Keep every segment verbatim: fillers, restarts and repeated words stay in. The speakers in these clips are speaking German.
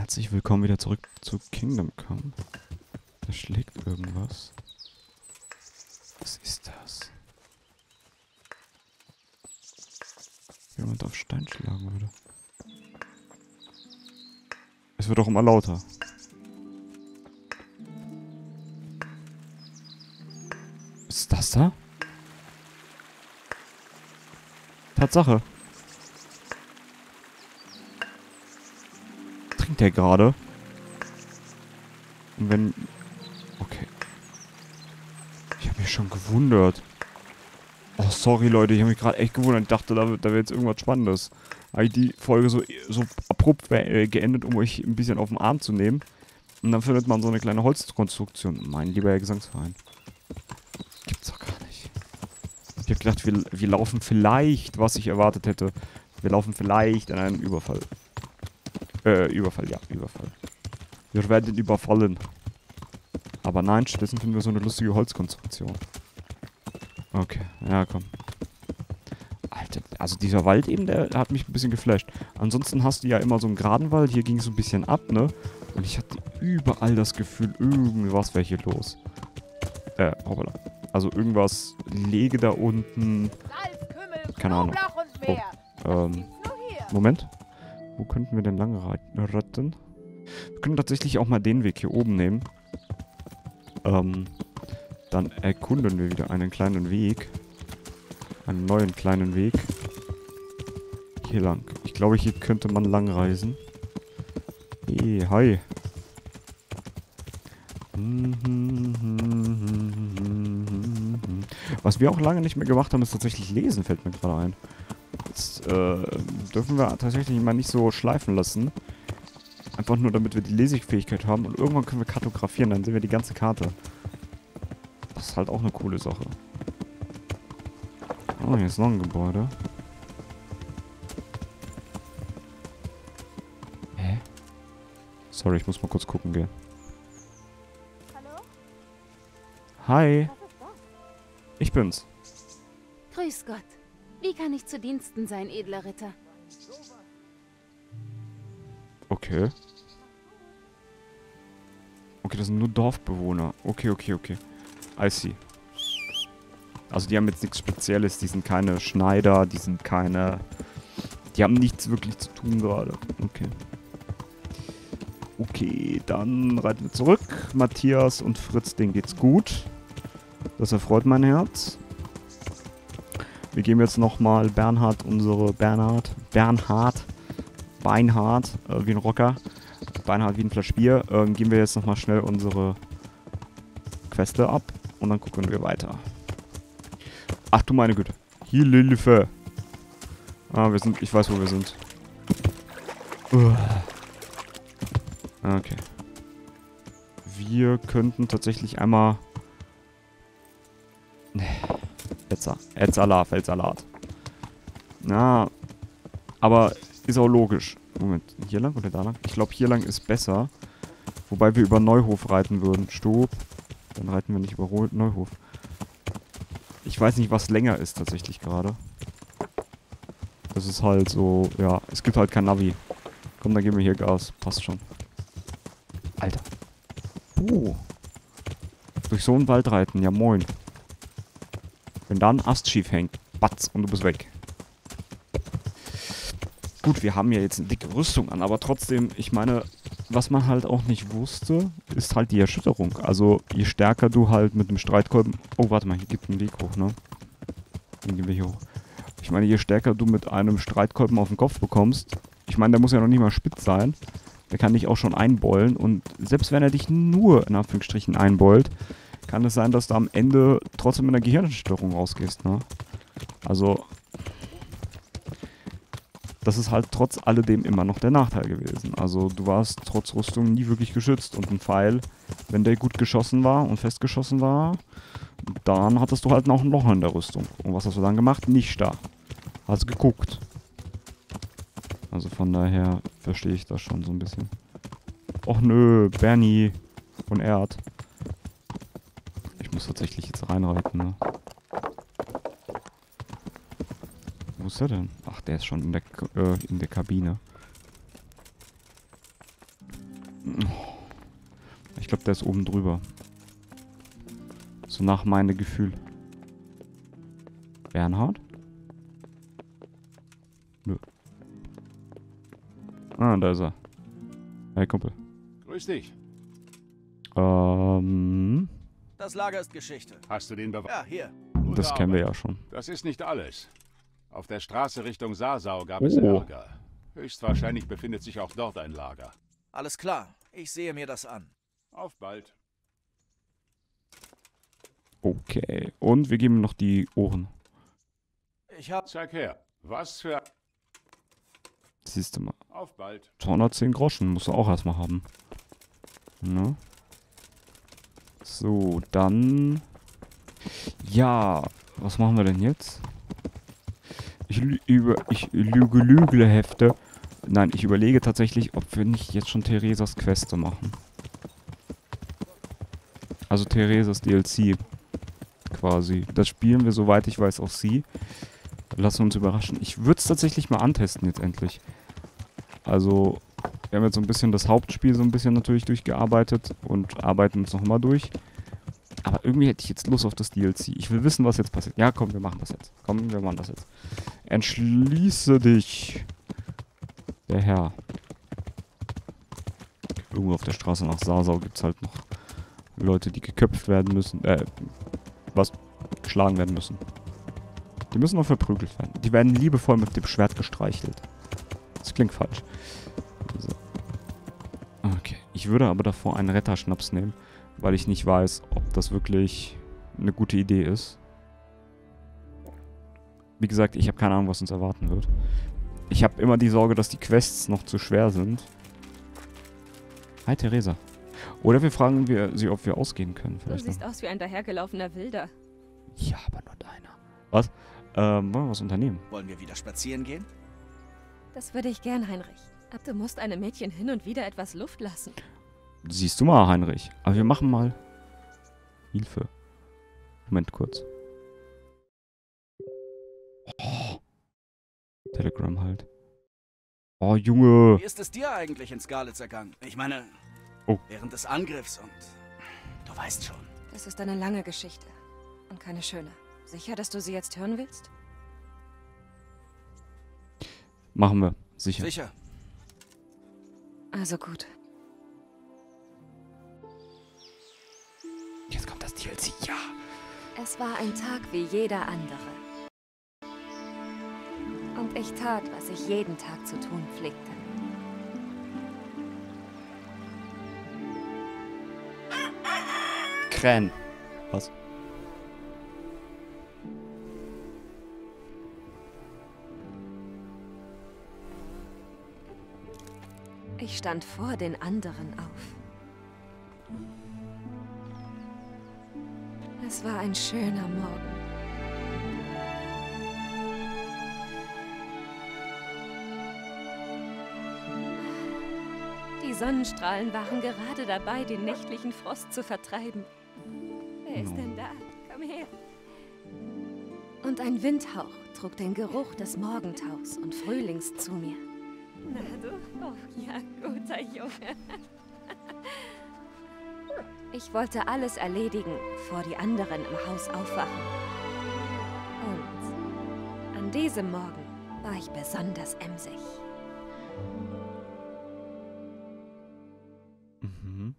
Herzlich willkommen wieder zurück zu Kingdom Come. Da schlägt irgendwas. Was ist das? Wenn jemand auf Stein schlagen würde. Es wird auch immer lauter. Was ist das da? Tatsache. Trinkt der gerade? Und wenn... Okay. Ich habe mich schon gewundert. Oh, sorry, Leute. Ich habe mich gerade echt gewundert. Ich dachte, da, da wäre jetzt irgendwas Spannendes. Habe ich die Folge so, so abrupt äh, geendet, um euch ein bisschen auf den Arm zu nehmen. Und dann findet man so eine kleine Holzkonstruktion. Mein lieber Herr Gesangsverein. Gibt's doch gar nicht. Ich habe gedacht, wir, wir laufen vielleicht, was ich erwartet hätte. Wir laufen vielleicht in einen Überfall. Äh, Überfall, ja, Überfall. Wir werden überfallen. Aber nein, stattdessen finden wir so eine lustige Holzkonstruktion. Okay, ja, komm. Alter, also dieser Wald eben, der hat mich ein bisschen geflasht. Ansonsten hast du ja immer so einen geraden Wald. Hier ging es so ein bisschen ab, ne? Und ich hatte überall das Gefühl, irgendwas wäre hier los. Äh, hoppala. Also irgendwas lege da unten. Keine Ahnung. Oh, ähm, Moment. Wo könnten wir denn lang reiten? Wir können tatsächlich auch mal den Weg hier oben nehmen. Ähm, dann erkunden wir wieder einen kleinen Weg. Einen neuen kleinen Weg. Hier lang. Ich glaube, hier könnte man lang reisen. Hey, hi. Was wir auch lange nicht mehr gemacht haben, ist tatsächlich lesen, fällt mir gerade ein. Jetzt äh, dürfen wir tatsächlich mal nicht so schleifen lassen. Einfach nur, damit wir die Lesefähigkeit haben. Und irgendwann können wir kartografieren, dann sehen wir die ganze Karte. Das ist halt auch eine coole Sache. Oh, hier ist noch ein Gebäude. Hä? Sorry, ich muss mal kurz gucken gehen. Hallo? Hi. Was ist das? Ich bin's. Grüß Gott. Wie kann ich zu Diensten sein, edler Ritter? Okay. Okay, das sind nur Dorfbewohner. Okay, okay, okay. I see. Also die haben jetzt nichts Spezielles. Die sind keine Schneider. Die sind keine... Die haben nichts wirklich zu tun gerade. Okay. Okay, dann reiten wir zurück. Matthias und Fritz, denen geht's gut. Das erfreut mein Herz. Wir geben jetzt nochmal Bernhard unsere... Bernhard... Bernhard... Beinhard, äh, wie ein Rocker. Beinhard wie ein Flasch Bier. Ähm, geben wir jetzt nochmal schnell unsere Queste ab. Und dann gucken wir weiter. Ach du meine Güte. Hier, Lilfe. Ah, wir sind... Ich weiß, wo wir sind. Uah. Okay. Wir könnten tatsächlich einmal... Feldsalat, Feldsalat. Na, aber ist auch logisch. Moment, hier lang oder da lang? Ich glaube, hier lang ist besser. Wobei wir über Neuhof reiten würden. Stopp. Dann reiten wir nicht über Neuhof. Ich weiß nicht, was länger ist tatsächlich gerade. Das ist halt so, ja, es gibt halt kein Navi. Komm, dann geben wir hier Gas. Passt schon. Alter. Uh. Durch so einen Wald reiten, ja moin. Wenn da ein Ast schief hängt, batz, und du bist weg. Gut, wir haben ja jetzt eine dicke Rüstung an, aber trotzdem, ich meine, was man halt auch nicht wusste, ist halt die Erschütterung. Also, je stärker du halt mit dem Streitkolben... Oh, warte mal, hier gibt einen Weg hoch, ne? Den gehen wir hier hoch. Ich meine, je stärker du mit einem Streitkolben auf den Kopf bekommst, ich meine, der muss ja noch nicht mal spitz sein, der kann dich auch schon einbeulen und selbst wenn er dich nur, in Anführungsstrichen, einbeult, kann es sein, dass du am Ende trotzdem in der Gehirnerschütterung rausgehst, ne? Also... Das ist halt trotz alledem immer noch der Nachteil gewesen. Also du warst trotz Rüstung nie wirklich geschützt. Und ein Pfeil, wenn der gut geschossen war und festgeschossen war, dann hattest du halt noch ein Loch in der Rüstung. Und was hast du dann gemacht? Nicht da. Hast geguckt. Also von daher verstehe ich das schon so ein bisschen. Och nö, Bernie und Erd. Ich muss tatsächlich jetzt reinreiten, ne? Wo ist er denn? Ach, der ist schon in der, äh, in der Kabine. Ich glaube, der ist oben drüber. So nach meinem Gefühl. Bernhard? Nö. Ah, da ist er. Hey, Kumpel. Grüß dich. Ähm, Das Lager ist Geschichte. Hast du den Beweis? Ja, hier. das kennen wir ja schon. Das ist nicht alles. Auf der Straße Richtung Sarsau gab es Oh. Ärger. Höchstwahrscheinlich befindet sich auch dort ein Lager. Alles klar. Ich sehe mir das an. Auf bald. Okay. Und wir geben ihm noch die Ohren. Ich hab... Zeig her. Was für... Siehst du mal. Auf bald. zweihundertzehn Groschen musst du auch erstmal haben. Ne? So, dann... Ja, was machen wir denn jetzt? Ich, lü über, ich lüge Lügle Hefte. Nein, ich überlege tatsächlich, ob wir nicht jetzt schon Theresas Queste machen. Also Theresas D L C. Quasi. Das spielen wir, soweit ich weiß, auch sie. Lassen wir uns überraschen. Ich würde es tatsächlich mal antesten jetzt endlich. Also, wir haben jetzt so ein bisschen das Hauptspiel so ein bisschen natürlich durchgearbeitet und arbeiten uns noch immer durch. Aber irgendwie hätte ich jetzt Lust auf das D L C. Ich will wissen, was jetzt passiert. Ja, komm, wir machen das jetzt. Komm, wir machen das jetzt. Entschließe dich. Der Herr. Irgendwo auf der Straße nach Sarsau gibt es halt noch Leute, die geköpft werden müssen. Äh, was? Geschlagen werden müssen. Die müssen noch verprügelt werden. Die werden liebevoll mit dem Schwert gestreichelt. Das klingt falsch. So. Okay. Ich würde aber davor einen Retterschnaps nehmen, weil ich nicht weiß, ob das wirklich eine gute Idee ist. Wie gesagt, ich habe keine Ahnung, was uns erwarten wird. Ich habe immer die Sorge, dass die Quests noch zu schwer sind. Hi, Theresa. Oder wir fragen wir sie, ob wir ausgehen können. Du Vielleicht siehst noch. aus wie ein dahergelaufener Wilder. Ja, aber nur deiner. Was? Ähm, wollen wir was unternehmen? Wollen wir wieder spazieren gehen? Das würde ich gern, Heinrich. Aber du musst einem Mädchen hin und wieder etwas Luft lassen. Siehst du mal, Heinrich. Aber wir machen mal... Hilfe. Moment kurz. Oh. Telegram halt. Oh, Junge. Wie ist es dir eigentlich in Scarlets ergangen? Ich meine, Oh. während des Angriffs und... Du weißt schon. Das ist eine lange Geschichte. Und keine schöne. Sicher, dass du sie jetzt hören willst? Machen wir. Sicher. Sicher. Also gut. Jetzt kommt das D L C. Ja. Es war ein Tag wie jeder andere. Und ich tat, was ich jeden Tag zu tun pflegte. Krähen. Was? Ich stand vor den anderen auf. Es war ein schöner Morgen. Die Sonnenstrahlen waren gerade dabei, den nächtlichen Frost zu vertreiben. Wer ist denn da? Komm her. Und ein Windhauch trug den Geruch des Morgentaus und Frühlings zu mir. Na du? Oh ja, guter Junge. Ich wollte alles erledigen, bevor die anderen im Haus aufwachen. Und an diesem Morgen war ich besonders emsig. Mhm.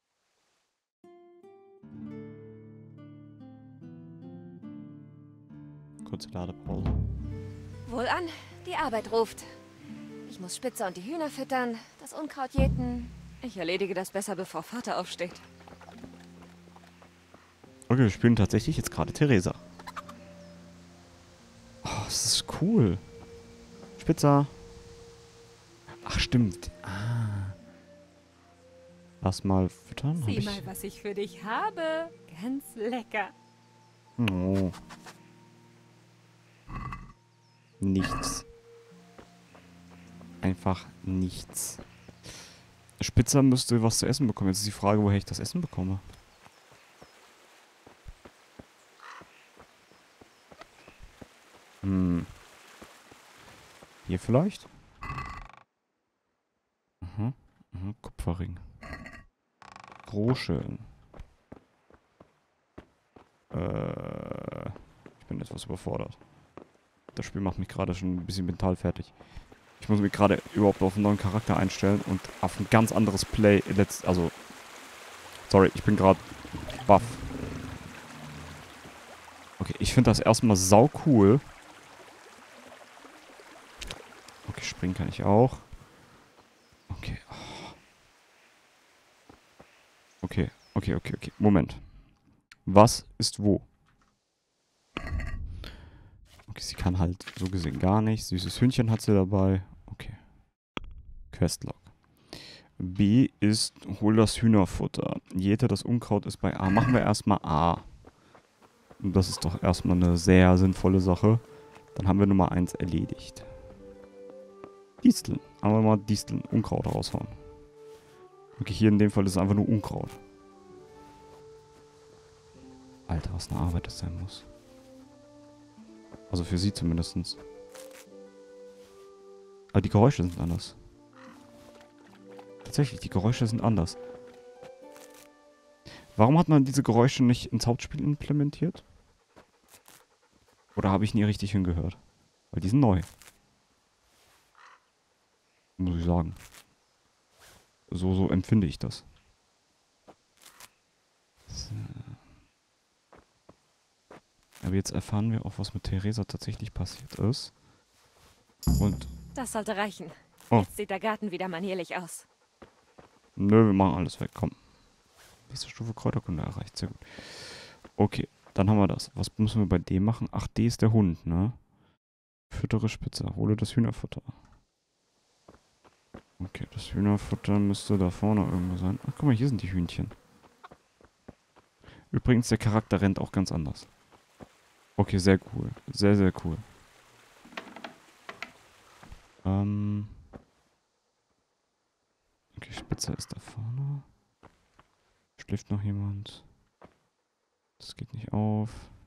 Kurze Ladepause. Wohlan, die Arbeit ruft. Ich muss Spitzer und die Hühner füttern, das Unkraut jäten. Ich erledige das besser, bevor Vater aufsteht. Okay, wir spielen tatsächlich jetzt gerade Theresa. Oh, das ist cool. Spitzer. Ach, stimmt. Ah. Lass mal füttern. Hab Sieh ich... mal, was ich für dich habe. Ganz lecker. Oh. Nichts. Einfach nichts. Spitzer müsste was zu essen bekommen. Jetzt ist die Frage, woher ich das Essen bekomme. Hm. Hier vielleicht? Mhm. Mhm. Kupferring. Strohschellen. Äh, ich bin etwas überfordert. Das Spiel macht mich gerade schon ein bisschen mental fertig. Ich muss mich gerade überhaupt auf einen neuen Charakter einstellen und auf ein ganz anderes Play. Letzt, also, sorry, ich bin gerade baff. Okay, ich finde das erstmal sau cool. Okay, springen kann ich auch. Okay. Okay, okay, okay, okay. Moment. Was ist wo? Okay, sie kann halt so gesehen gar nicht. Süßes Hühnchen hat sie dabei. Okay. Questlog. B ist, hol das Hühnerfutter. Jete, das Unkraut ist bei A. Machen wir erstmal A. Und das ist doch erstmal eine sehr sinnvolle Sache. Dann haben wir Nummer eins erledigt. Disteln. Aber mal Disteln, Unkraut raushauen. Okay, hier in dem Fall ist es einfach nur Unkraut. Alter, was eine Arbeit das sein muss. Also für sie zumindest. Aber die Geräusche sind anders. Tatsächlich, die Geräusche sind anders. Warum hat man diese Geräusche nicht ins Hauptspiel implementiert? Oder habe ich nie richtig hingehört? Weil die sind neu. Muss ich sagen. So, so empfinde ich das. So. Aber jetzt erfahren wir auch, was mit Theresa tatsächlich passiert ist. Und... Das sollte reichen. Oh. Jetzt sieht der Garten wieder manierlich aus. Nö, wir machen alles weg, komm. Nächste Stufe Kräuterkunde erreicht, sehr gut. Okay, dann haben wir das. Was müssen wir bei dem machen? Ach, D ist der Hund, ne? Füttere Spitze, hole das Hühnerfutter. Okay, das Hühnerfutter müsste da vorne irgendwo sein. Ach, guck mal, hier sind die Hühnchen. Übrigens, der Charakter rennt auch ganz anders. Okay, sehr cool. Sehr, sehr cool. Ähm... Okay, Spitze ist da vorne. Schläft noch jemand? Das geht nicht auf.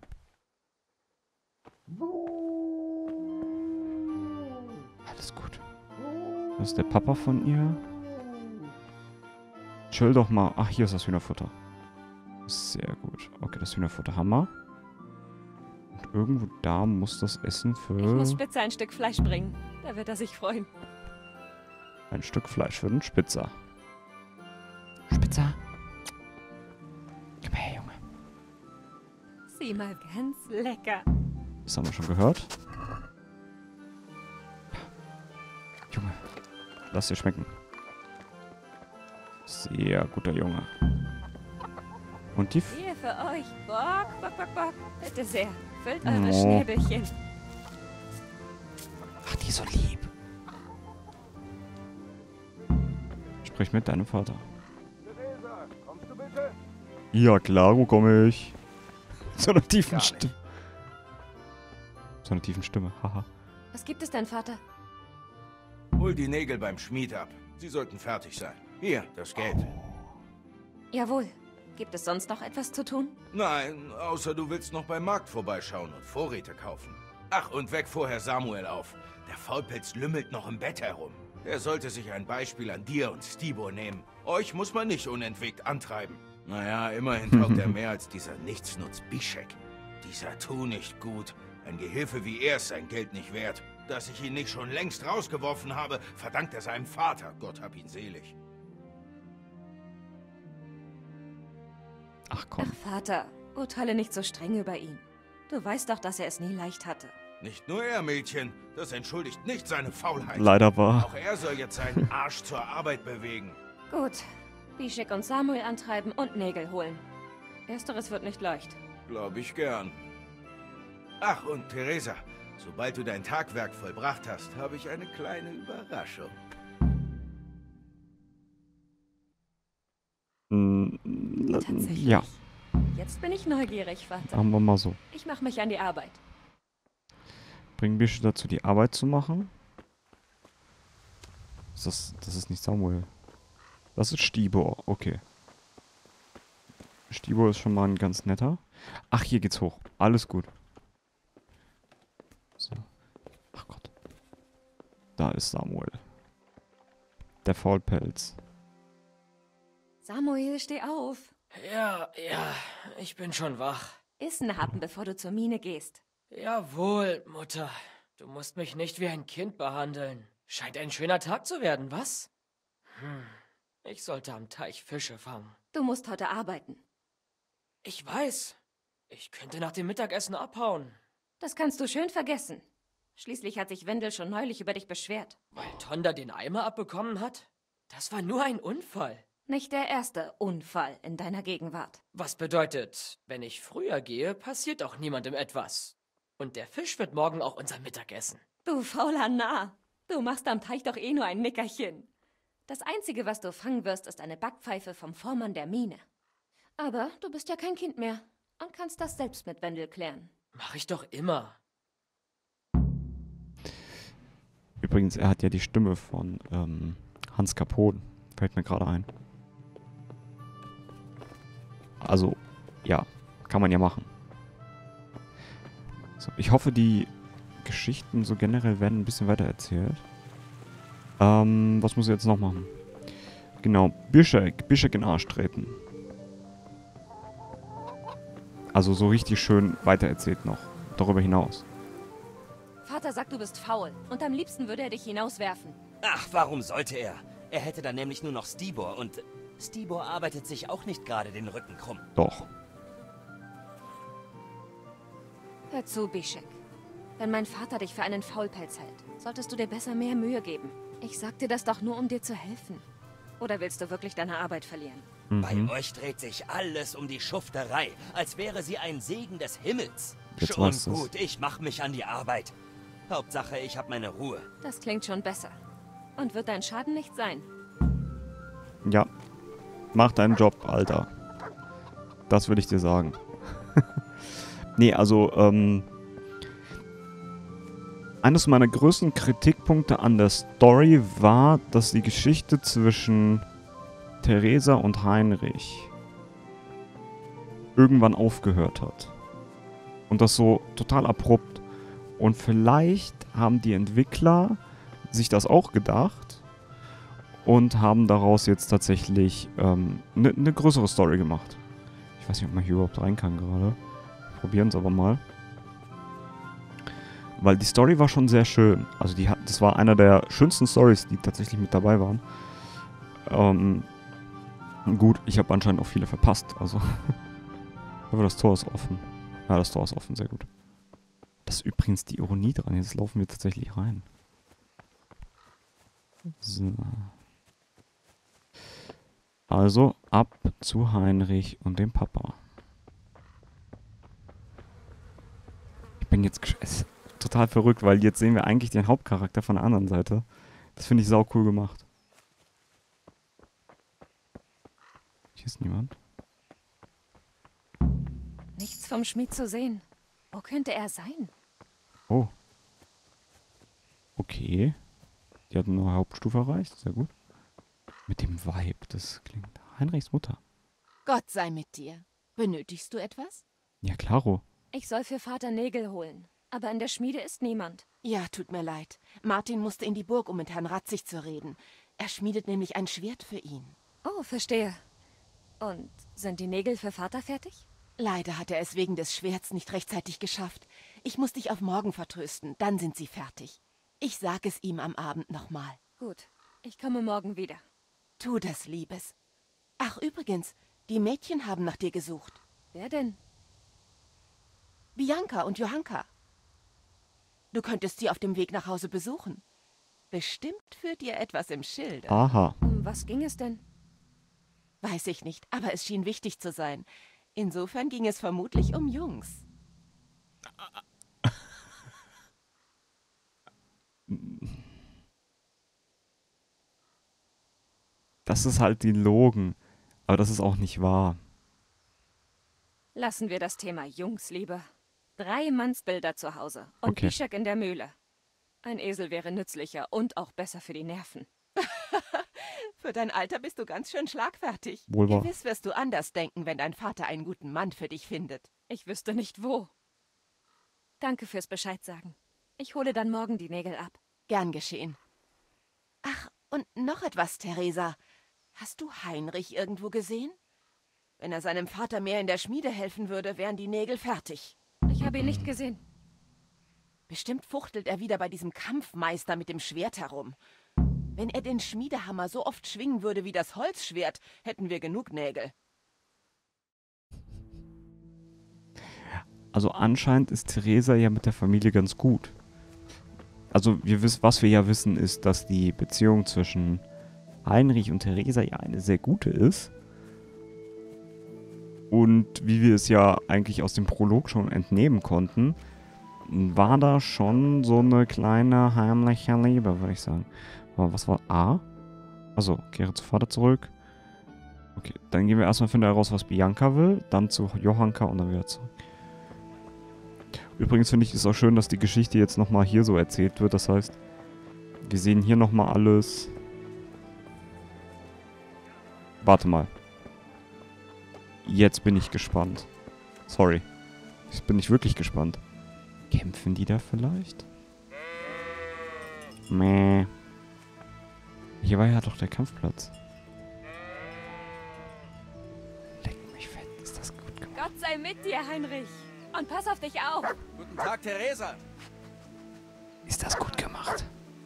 Alles gut. Das ist der Papa von ihr. Chill doch mal. Ach, hier ist das Hühnerfutter. Sehr gut. Okay, das Hühnerfutter haben wir. Und irgendwo da muss das Essen für... Ich muss Spitze ein Stück Fleisch bringen. Da wird er sich freuen. Ein Stück Fleisch für den Spitzer. Spitzer? Komm her, Junge. Sieh mal, ganz lecker. Das haben wir schon gehört. Junge, lass dir schmecken. Sehr guter Junge. Und die... F Hier für euch. Bock, bock, bock, bock. Bitte sehr. Füllt eure Oh. Schnäbelchen. Ach, die ist so lieb. Sprich mit deinem Vater. Theresa, kommst du bitte? Ja, klar, wo komme ich? So einer tiefen Gar nicht. Stimme. So einer tiefen Stimme, haha. Was gibt es denn, Vater? Hol die Nägel beim Schmied ab. Sie sollten fertig sein. Hier, das Geld. Jawohl. Gibt es sonst noch etwas zu tun? Nein, außer du willst noch beim Markt vorbeischauen und Vorräte kaufen. Ach, und weck vorher Samuel auf. Der Faulpelz lümmelt noch im Bett herum. Er sollte sich ein Beispiel an dir und Stibor nehmen. Euch muss man nicht unentwegt antreiben. Naja, immerhin taugt er mehr als dieser Nichtsnutz Bischek. Dieser Tu nicht gut. Ein Gehilfe wie er ist sein Geld nicht wert. Dass ich ihn nicht schon längst rausgeworfen habe, verdankt er seinem Vater. Gott hab ihn selig. Ach komm. Ach, Vater, urteile nicht so streng über ihn. Du weißt doch, dass er es nie leicht hatte. Nicht nur er, Mädchen. Das entschuldigt nicht seine Faulheit. Leider war. Auch er soll jetzt seinen Arsch zur Arbeit bewegen. Gut. Bischek und Samuel antreiben und Nägel holen. Ersteres wird nicht leicht. Glaub ich gern. Ach, und Theresa, sobald du dein Tagwerk vollbracht hast, habe ich eine kleine Überraschung. Mm, Tatsächlich? ja, Jetzt bin ich neugierig, Vater. machen wir mal so. Ich mache mich an die Arbeit. Bringen Bische dazu, die Arbeit zu machen. Ist das, das ist nicht Samuel. Das ist Stibor, okay. Stibor ist schon mal ein ganz netter. Ach, hier geht's hoch. Alles gut. So. Ach Gott. Da ist Samuel. Der Faulpelz. Samuel, steh auf. Ja, ja, ich bin schon wach. Iss einen Happen, bevor du zur Mine gehst. Jawohl, Mutter. Du musst mich nicht wie ein Kind behandeln. Scheint ein schöner Tag zu werden, was? Hm, ich sollte am Teich Fische fangen. Du musst heute arbeiten. Ich weiß. Ich könnte nach dem Mittagessen abhauen. Das kannst du schön vergessen. Schließlich hat sich Wendel schon neulich über dich beschwert. Weil Tonda den Eimer abbekommen hat? Das war nur ein Unfall. Nicht der erste Unfall in deiner Gegenwart. Was bedeutet, wenn ich früher gehe, passiert auch niemandem etwas. Und der Fisch wird morgen auch unser Mittagessen. Du fauler Narr. Du machst am Teich doch eh nur ein Nickerchen. Das Einzige, was du fangen wirst, ist eine Backpfeife vom Vormann der Mine. Aber du bist ja kein Kind mehr und kannst das selbst mit Wendel klären. Mach ich doch immer. Übrigens, er hat ja die Stimme von ähm, Hans Capone. Fällt mir gerade ein. Also, ja, kann man ja machen. So, ich hoffe, die Geschichten so generell werden ein bisschen weiter erzählt. Ähm, was muss ich jetzt noch machen? Genau, Bischek, Bischek in den Arsch treten. Also so richtig schön weitererzählt noch. Darüber hinaus. Vater sagt, du bist faul und am liebsten würde er dich hinauswerfen. Ach, warum sollte er? Er hätte dann nämlich nur noch Stibor und Stibor arbeitet sich auch nicht gerade den Rücken krumm. Doch. Hör zu, Bischek. Wenn mein Vater dich für einen Faulpelz hält, solltest du dir besser mehr Mühe geben. Ich sag dir das doch nur, um dir zu helfen. Oder willst du wirklich deine Arbeit verlieren? Mhm. Bei euch dreht sich alles um die Schufterei, als wäre sie ein Segen des Himmels. Jetzt Schon weißt du's. gut, ich mach mich an die Arbeit. Hauptsache, ich hab meine Ruhe. Das klingt schon besser. Und wird dein Schaden nicht sein. Ja. Mach deinen Job, Alter. Das würde ich dir sagen. Nee, also, ähm... eines meiner größten Kritikpunkte an der Story war, dass die Geschichte zwischen Theresa und Heinrich irgendwann aufgehört hat. Und das so total abrupt. Und vielleicht haben die Entwickler sich das auch gedacht und haben daraus jetzt tatsächlich eine ähm, ne, ne größere Story gemacht. Ich weiß nicht, ob man hier überhaupt rein kann gerade. Probieren es aber mal. Weil die Story war schon sehr schön. Also die hat, das war einer der schönsten Stories, die tatsächlich mit dabei waren. Ähm, gut, ich habe anscheinend auch viele verpasst. Also, aber das Tor ist offen. Ja, das Tor ist offen, sehr gut. Das ist übrigens die Ironie dran. Jetzt laufen wir tatsächlich rein. So. Also, ab zu Heinrich und dem Papa. Ich bin jetzt... gesch- total verrückt, weil jetzt sehen wir eigentlich den Hauptcharakter von der anderen Seite. Das finde ich sau cool gemacht. Hier ist niemand. Nichts vom Schmied zu sehen. Wo könnte er sein? Oh. Okay. Die hat eine Hauptstufe erreicht. Sehr gut. Mit dem Vibe. Das klingt... Heinrichs Mutter. Gott sei mit dir. Benötigst du etwas? Ja, klaro. Ich soll für Vater Nägel holen. Aber in der Schmiede ist niemand. Ja, tut mir leid. Martin musste in die Burg, um mit Herrn Ratzig zu reden. Er schmiedet nämlich ein Schwert für ihn. Oh, verstehe. Und sind die Nägel für Vater fertig? Leider hat er es wegen des Schwerts nicht rechtzeitig geschafft. Ich muss dich auf morgen vertrösten, dann sind sie fertig. Ich sag es ihm am Abend nochmal. Gut, ich komme morgen wieder. Tu das, Liebes. Ach, übrigens, die Mädchen haben nach dir gesucht. Wer denn? Bianca und Johanka. Du könntest sie auf dem Weg nach Hause besuchen. Bestimmt führt ihr etwas im Schilde. Aha. Um was ging es denn? Weiß ich nicht, aber es schien wichtig zu sein. Insofern ging es vermutlich um Jungs. Das ist halt die Logen. Aber das ist auch nicht wahr. Lassen wir das Thema Jungs lieber. Drei Mannsbilder zu Hause und Okay. Bischek in der Mühle. Ein Esel wäre nützlicher und auch besser für die Nerven. Für dein Alter bist du ganz schön schlagfertig. Wohl wahr. Gewiss wirst du anders denken, wenn dein Vater einen guten Mann für dich findet. Ich wüsste nicht wo. Danke fürs Bescheid sagen. Ich hole dann morgen die Nägel ab. Gern geschehen. Ach, und noch etwas, Theresa. Hast du Heinrich irgendwo gesehen? Wenn er seinem Vater mehr in der Schmiede helfen würde, wären die Nägel fertig. Ich habe ihn nicht gesehen. Bestimmt fuchtelt er wieder bei diesem Kampfmeister mit dem Schwert herum. Wenn er den Schmiedehammer so oft schwingen würde wie das Holzschwert, hätten wir genug Nägel. Also anscheinend ist Theresa ja mit der Familie ganz gut. Also wir wissen, was wir ja wissen, ist, dass die Beziehung zwischen Heinrich und Theresa ja eine sehr gute ist. Und wie wir es ja eigentlich aus dem Prolog schon entnehmen konnten, war da schon so eine kleine heimliche Liebe, würde ich sagen. Aber was war A? Also, kehre zu Vater zurück. Okay, dann gehen wir erstmal finden heraus, was Bianca will, dann zu Johanka und dann wieder zurück. Übrigens finde ich es auch schön, dass die Geschichte jetzt nochmal hier so erzählt wird. Das heißt, wir sehen hier nochmal alles. Warte mal. Jetzt bin ich gespannt. Sorry. Jetzt bin ich wirklich gespannt. Kämpfen die da vielleicht? Meh. Hier war ja doch der Kampfplatz. Leck mich fett, ist das gut gemacht. Gott sei mit dir, Heinrich. Und pass auf dich auf. Guten Tag, Theresa. Ist das gut gemacht?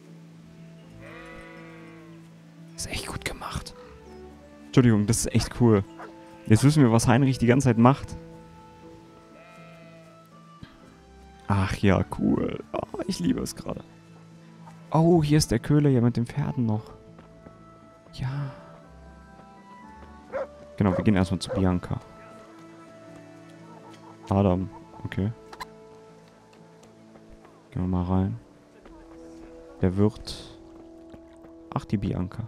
Ist echt gut gemacht. Entschuldigung, das ist echt cool. Jetzt wissen wir, was Heinrich die ganze Zeit macht. Ach ja, cool. Oh, ich liebe es gerade. Oh, hier ist der Köhler ja mit den Pferden noch. Ja. Genau, wir gehen erstmal zu Bianca. Adam, okay. Gehen wir mal rein. Der Wirt. Ach, die Bianca.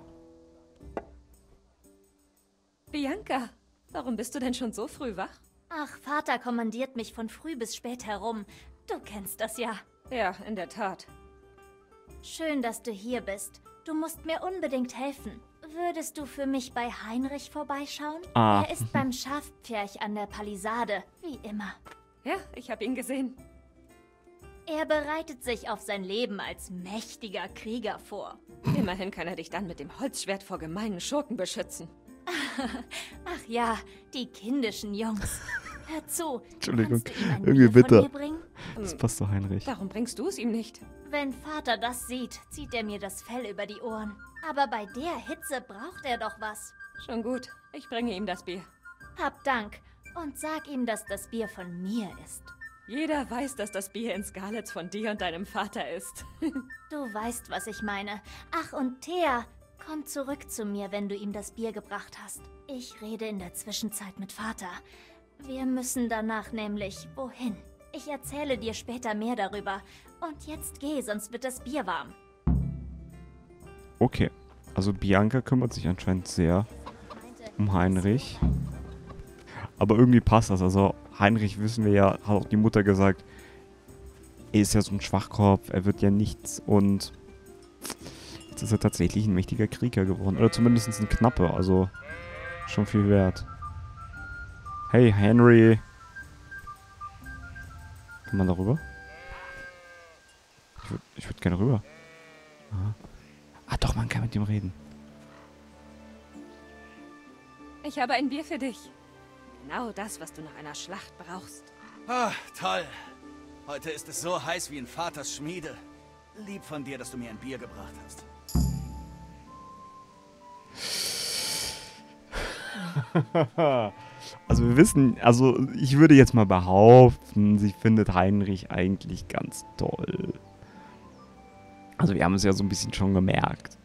Bianca, warum bist du denn schon so früh wach? Ach, Vater kommandiert mich von früh bis spät herum. Du kennst das ja. Ja, in der Tat. Schön, dass du hier bist. Du musst mir unbedingt helfen. Würdest du für mich bei Heinrich vorbeischauen? Ah. Er ist beim Schafpferch an der Palisade, wie immer. Ja, ich habe ihn gesehen. Er bereitet sich auf sein Leben als mächtiger Krieger vor. Immerhin kann er dich dann mit dem Holzschwert vor gemeinen Schurken beschützen. Ach ja, die kindischen Jungs. Hör zu, Entschuldigung, kannst du ihm ein irgendwie Bier bitter. von mir bringen? Das passt zu Heinrich. Warum bringst du es ihm nicht? Wenn Vater das sieht, zieht er mir das Fell über die Ohren. Aber bei der Hitze braucht er doch was. Schon gut, ich bringe ihm das Bier. Hab Dank und sag ihm, dass das Bier von mir ist. Jeder weiß, dass das Bier in Scarlets von dir und deinem Vater ist. Du weißt, was ich meine. Ach, und Thea, komm zurück zu mir, wenn du ihm das Bier gebracht hast. Ich rede in der Zwischenzeit mit Vater. Wir müssen danach nämlich wohin. Ich erzähle dir später mehr darüber. Und jetzt geh, sonst wird das Bier warm. Okay, also Bianca kümmert sich anscheinend sehr um Heinrich. Aber irgendwie passt das. Also Heinrich, wissen wir ja, hat auch die Mutter gesagt, er ist ja so ein Schwachkopf, er wird ja nichts. Und jetzt ist er tatsächlich ein mächtiger Krieger geworden. Oder zumindest ein Knappe, also schon viel wert. Hey, Henry. Kann man da rüber? Ich würde ich würd gerne rüber. Aha. Ah doch, man kann mit ihm reden. Ich habe ein Bier für dich. Genau das, was du nach einer Schlacht brauchst. Ah, toll. Heute ist es so heiß wie in Vaters Schmiede. Lieb von dir, dass du mir ein Bier gebracht hast. Also wir wissen, also ich würde jetzt mal behaupten, sie findet Heinrich eigentlich ganz toll. Also wir haben es ja so ein bisschen schon gemerkt.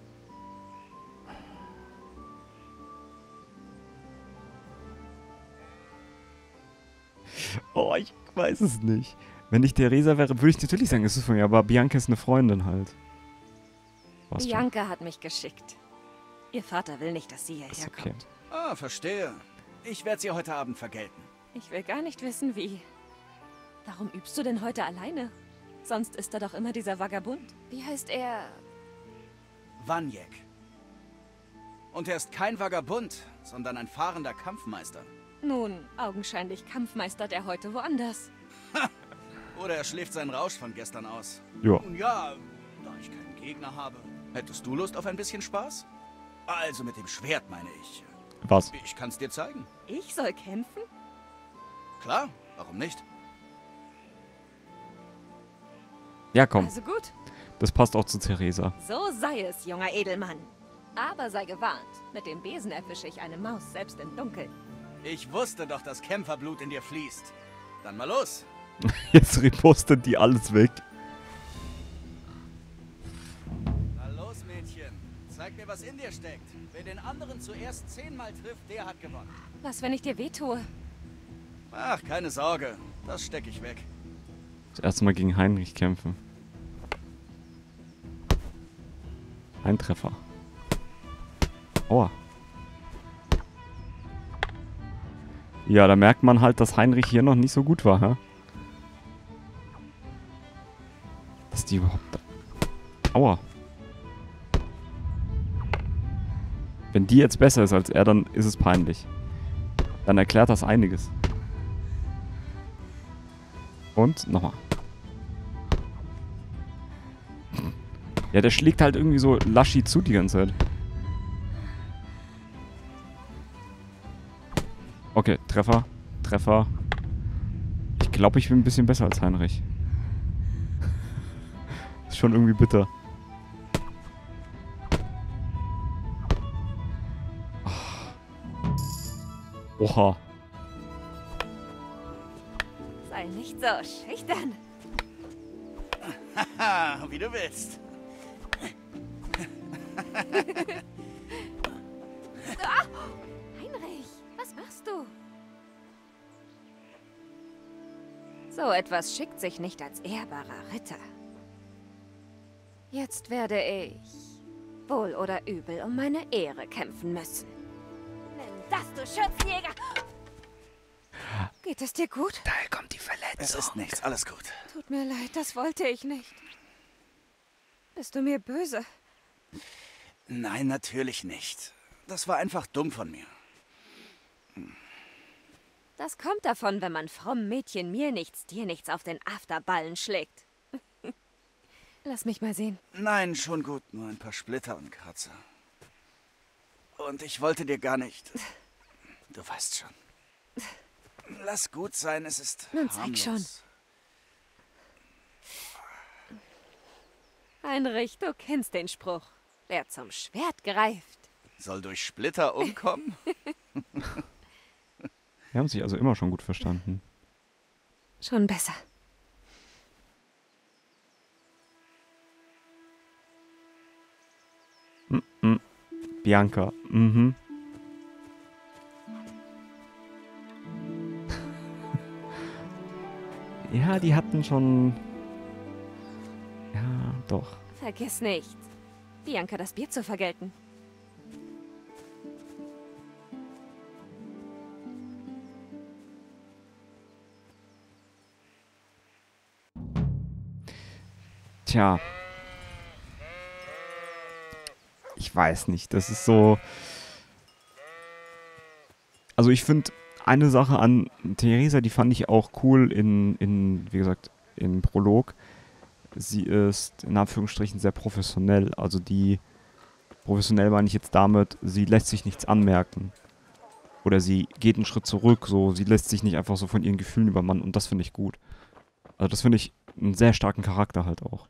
Oh, ich weiß es nicht. Wenn ich Theresa wäre, würde ich natürlich sagen, es ist von mir, aber Bianca ist eine Freundin halt. Warst Bianca schon? Hat mich geschickt. Ihr Vater will nicht, dass sie hierher ist okay. kommt. Ah, verstehe. Ich werde sie heute Abend vergelten. Ich will gar nicht wissen, wie. Warum übst du denn heute alleine? Sonst ist da doch immer dieser Vagabund. Wie heißt er? Vaniek. Und er ist kein Vagabund, sondern ein fahrender Kampfmeister. Nun, augenscheinlich kampfmeistert er heute woanders. Oder er schläft seinen Rausch von gestern aus. Ja. Nun ja, da ich keinen Gegner habe. Hättest du Lust auf ein bisschen Spaß? Also mit dem Schwert, meine ich. Was? Ich kann's dir zeigen. Ich soll kämpfen? Klar, warum nicht? Ja, komm. Also gut. Das passt auch zu Theresa. So sei es, junger Edelmann. Aber sei gewarnt, mit dem Besen erwische ich eine Maus, selbst im Dunkeln. Ich wusste doch, dass Kämpferblut in dir fließt. Dann mal los. Jetzt repostet die alles weg. Na los, Mädchen. Zeig mir, was in dir steckt. Wer den anderen zuerst zehnmal trifft, der hat gewonnen. Was, wenn ich dir wehtue? Ach, keine Sorge. Das stecke ich weg. Das erste Mal gegen Heinrich kämpfen. Ein Treffer. Aua. Ja, da merkt man halt, dass Heinrich hier noch nicht so gut war, hä? Dass die überhaupt da... Aua. Wenn die jetzt besser ist als er, dann ist es peinlich. Dann erklärt das einiges. Und nochmal. Ja, der schlägt halt irgendwie so laschi zu die ganze Zeit. Okay, Treffer. Treffer. Ich glaube, ich bin ein bisschen besser als Heinrich. Ist schon irgendwie bitter. Oha. Sei nicht so schüchtern. Haha, wie du willst. Ah, Heinrich, was machst du? So etwas schickt sich nicht als ehrbarer Ritter. Jetzt werde ich, wohl oder übel, um meine Ehre kämpfen müssen. Nimm das, du Schürzenjäger! Geht es dir gut? Daher kommt die Verletzung. Es ist nichts, alles gut. Tut mir leid, das wollte ich nicht. Bist du mir böse? Nein, natürlich nicht. Das war einfach dumm von mir. Das kommt davon, wenn man frommen Mädchen mir nichts, dir nichts auf den Afterballen schlägt. Lass mich mal sehen. Nein, schon gut. Nur ein paar Splitter und Kratzer. Und ich wollte dir gar nicht... Du weißt schon. Lass gut sein, es ist Nun zeig harmlos. schon. Heinrich, du kennst den Spruch. Wer zum Schwert greift. Soll durch Splitter umkommen? Wir haben sich also immer schon gut verstanden. Schon besser. Mm -mm. Bianca. Mhm. Ja, die hatten schon... Ja, doch. Vergiss nicht, Bianca das Bier zu vergelten. Tja. Ich weiß nicht, das ist so... Also ich finde, eine Sache an Theresa, die fand ich auch cool in, in, wie gesagt, im Prolog. Sie ist in Anführungsstrichen sehr professionell. Also die, professionell meine ich jetzt damit, sie lässt sich nichts anmerken. Oder sie geht einen Schritt zurück, so, sie lässt sich nicht einfach so von ihren Gefühlen übermannen und das finde ich gut. Also das finde ich einen sehr starken Charakter halt auch.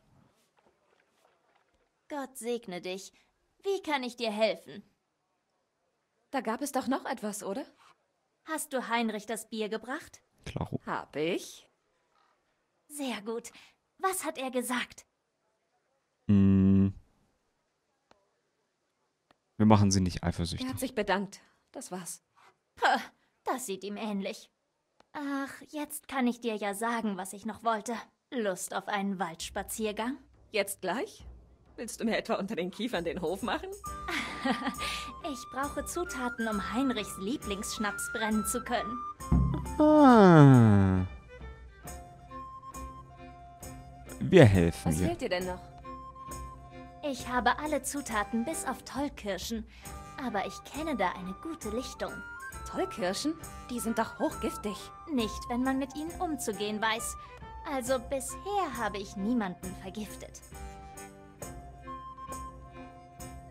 Gott segne dich. Wie kann ich dir helfen? Da gab es doch noch etwas, oder? Hast du Heinrich das Bier gebracht? Klaro. Hab ich. Sehr gut. Was hat er gesagt? Mm. Wir machen sie nicht Er eifersüchtig. hat sich bedankt. Das war's. Puh, das sieht ihm ähnlich. Ach, jetzt kann ich dir ja sagen, was ich noch wollte. Lust auf einen Waldspaziergang? Jetzt gleich? Willst du mir etwa unter den Kiefern den Hof machen? Ich brauche Zutaten, um Heinrichs Lieblingsschnaps brennen zu können. Ah. Wir helfen Was dir. fehlt dir denn noch? Ich habe alle Zutaten bis auf Tollkirschen, aber ich kenne da eine gute Lichtung. Tollkirschen? Die sind doch hochgiftig. Nicht, wenn man mit ihnen umzugehen weiß. Also bisher habe ich niemanden vergiftet.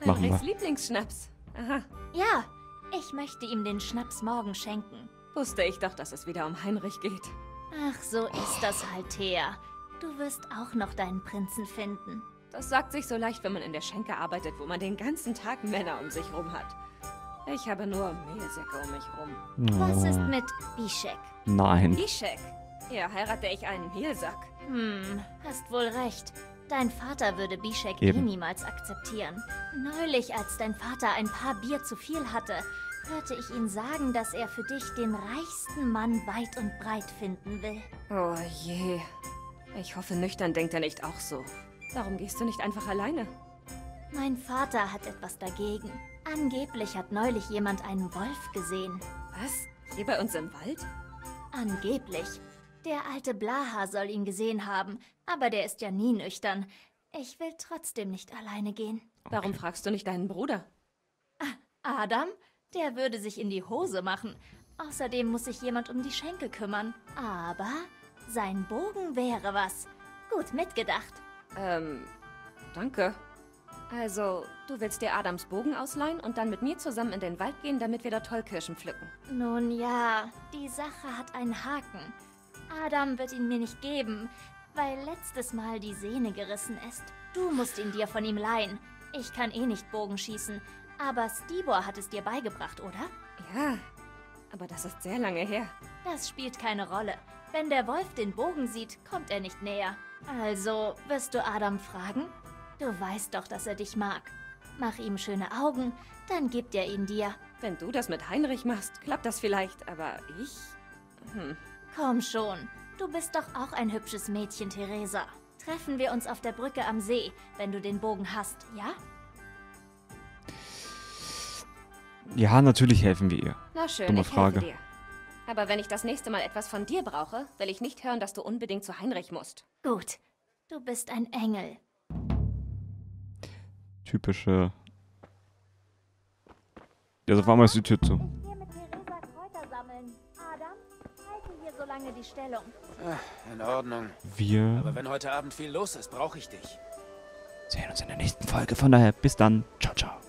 Machen Heinrichs wir. Lieblingsschnaps. Aha. Ja, ich möchte ihm den Schnaps morgen schenken. Wusste ich doch, dass es wieder um Heinrich geht. Ach, so ist das halt, Thea. Du wirst auch noch deinen Prinzen finden. Das sagt sich so leicht, wenn man in der Schenke arbeitet, wo man den ganzen Tag Männer um sich rum hat. Ich habe nur Mehlsäcke um mich rum. Was ist Oh. mit Bishek? Nein. Ishek. Ja, heirate ich einen Mehlsack. Hm, hast wohl recht. Dein Vater würde Bishek Eben. eh niemals akzeptieren. Neulich, als dein Vater ein paar Bier zu viel hatte, hörte ich ihn sagen, dass er für dich den reichsten Mann weit und breit finden will. Oh je. Ich hoffe, nüchtern denkt er nicht auch so. Warum gehst du nicht einfach alleine? Mein Vater hat etwas dagegen. Angeblich hat neulich jemand einen Wolf gesehen. Was? Hier bei uns im Wald? Angeblich. Der alte Blaha soll ihn gesehen haben, aber der ist ja nie nüchtern. Ich will trotzdem nicht alleine gehen. Warum fragst du nicht deinen Bruder? Adam? Der würde sich in die Hose machen. Außerdem muss sich jemand um die Schenke kümmern. Aber sein Bogen wäre was. Gut mitgedacht. Ähm, danke. Also, du willst dir Adams Bogen ausleihen und dann mit mir zusammen in den Wald gehen, damit wir da Tollkirschen pflücken. Nun ja, die Sache hat einen Haken. Adam wird ihn mir nicht geben, weil letztes Mal die Sehne gerissen ist. Du musst ihn dir von ihm leihen. Ich kann eh nicht Bogen schießen, aber Stibor hat es dir beigebracht, oder? Ja, aber das ist sehr lange her. Das spielt keine Rolle. Wenn der Wolf den Bogen sieht, kommt er nicht näher. Also, wirst du Adam fragen? Du weißt doch, dass er dich mag. Mach ihm schöne Augen, dann gibt er ihn dir. Wenn du das mit Heinrich machst, klappt das vielleicht, aber ich... Hm. Komm schon, du bist doch auch ein hübsches Mädchen, Theresa. Treffen wir uns auf der Brücke am See, wenn du den Bogen hast, ja? Ja, natürlich helfen wir ihr. Na schön, Dumme ich Frage. helfe dir. Aber wenn ich das nächste Mal etwas von dir brauche, will ich nicht hören, dass du unbedingt zu Heinrich musst. Gut, du bist ein Engel. Typische... Ja, so war mal die Tür zu. Ich gehe mit Theresa Kräuter sammeln. Adam, halte hier so lange die Stellung. Ah, in Ordnung. Wir Aber wenn heute Abend viel los ist, brauche ich dich. sehen uns in der nächsten Folge. Von daher, bis dann. Ciao, ciao.